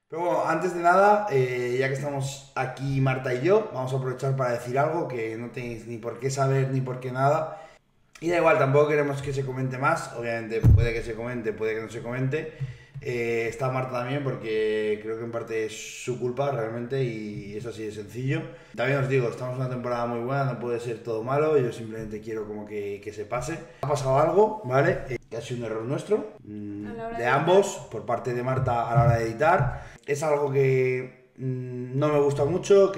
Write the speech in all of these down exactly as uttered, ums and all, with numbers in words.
Pero bueno, antes de nada, eh, ya que estamos aquí Marta y yo, vamos a aprovechar para decir algo que no tenéis ni por qué saber ni por qué nada. Y da igual, tampoco queremos que se comente más, obviamente puede que se comente, puede que no se comente. Eh, está Marta también porque creo que en parte es su culpa realmente y es así de sencillo. También os digo, estamos en una temporada muy buena, no puede ser todo malo, yo simplemente quiero como que, que se pase. Ha pasado algo, ¿vale? Eh, que ha sido un error nuestro, mm, A la hora de de ambos, editar. por parte de Marta a la hora de editar. Es algo que mm, no me gusta mucho,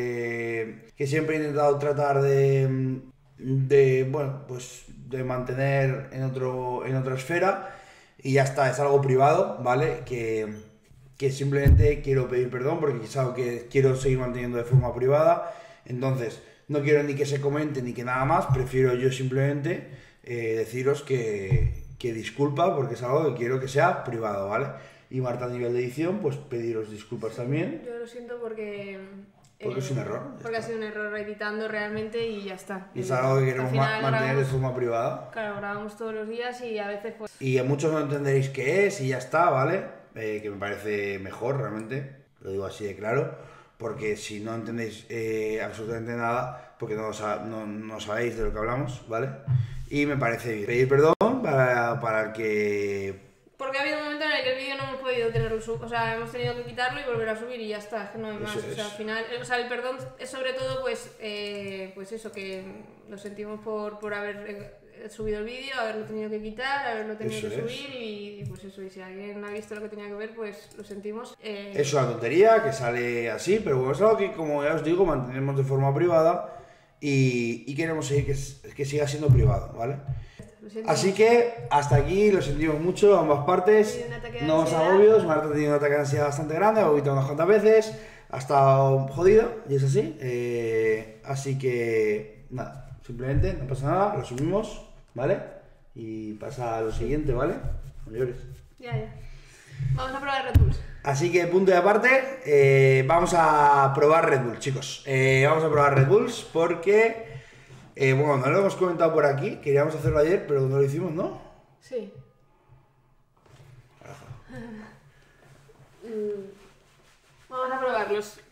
que, que siempre he intentado tratar de... mm, de, bueno, pues de mantener en, otro, en otra esfera y ya está, es algo privado, ¿vale? Que, que simplemente quiero pedir perdón porque es algo que quiero seguir manteniendo de forma privada, entonces no quiero ni que se comente ni que nada más, prefiero yo simplemente eh, deciros que, que disculpa porque es algo que quiero que sea privado, ¿vale? Y Marta a nivel de edición, pues pediros disculpas Sí, también yo lo siento porque, porque es un eh, error, ya porque ha está. sido un error editando realmente y ya está. Y es Eh, algo que al queremos ma- final mantener de grabamos, forma privada. claro, grabamos todos los días y a veces pues... Y a muchos no entenderéis qué es y ya está, ¿vale? Eh, que me parece mejor realmente, lo digo así de claro, porque si no entendéis eh, absolutamente nada, porque no, sa- no, no sabéis de lo que hablamos, ¿vale? Y me parece bien. Pedir perdón para, para el que... Porque ha habido un momento en el que el vídeo no hemos podido tenerlo sub, o sea, hemos tenido que quitarlo y volver a subir y ya está, es que no hay más. Eso O sea, al es. final, o sea, el perdón es sobre todo pues, eh, pues eso, que lo sentimos por, por haber eh, subido el vídeo, haberlo tenido que quitar, haberlo tenido Eso que es. subir y pues eso, y si alguien ha visto lo que tenía que ver, pues lo sentimos. Eh, Es una tontería que sale así, pero bueno, es algo que, como ya os digo, mantenemos de forma privada y, y queremos seguir que, que siga siendo privado, ¿vale? lo siento Así mucho. que hasta aquí lo sentimos mucho, ambas partes. He tenido un ataque de No os ansiedad. agobios, Marta ha tenido un ataque de ansiedad bastante grande, ha vomitado unas cuantas veces, ha estado jodido y es así. Eh, así que nada, simplemente no pasa nada, lo subimos, ¿vale? Y pasa a lo siguiente, ¿vale? No llores. Ya, ya. Vamos a probar Red Bulls. Así que punto de aparte, eh, vamos a probar Red Bull, chicos. Eh, vamos a probar Red Bulls porque, eh, bueno, no lo hemos comentado por aquí, queríamos hacerlo ayer, pero no lo hicimos, ¿no? Sí. Mm, Vamos a probarlos.